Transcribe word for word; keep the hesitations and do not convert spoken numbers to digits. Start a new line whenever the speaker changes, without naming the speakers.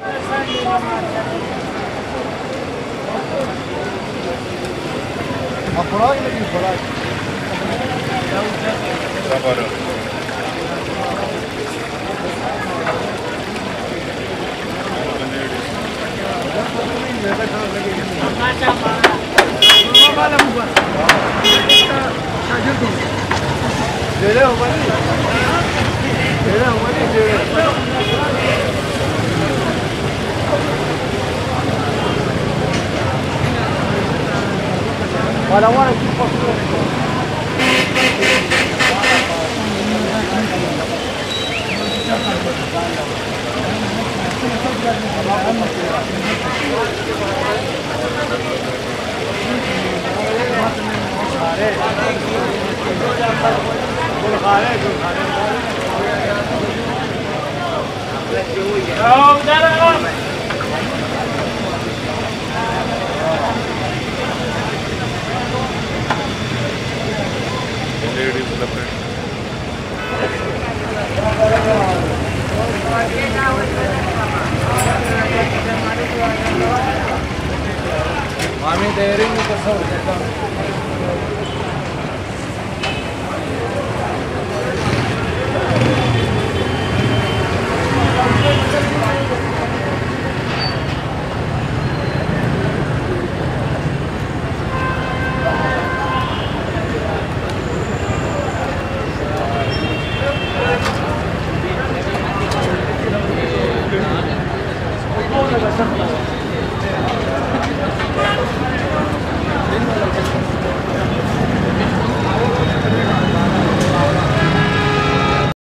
Apurar ele aqui, apurar.
Trabalhando.
Dele humani. Dele humani dele. Wala wala kipo.
Ladies in the front.
आम्ही तयारी कसं होतं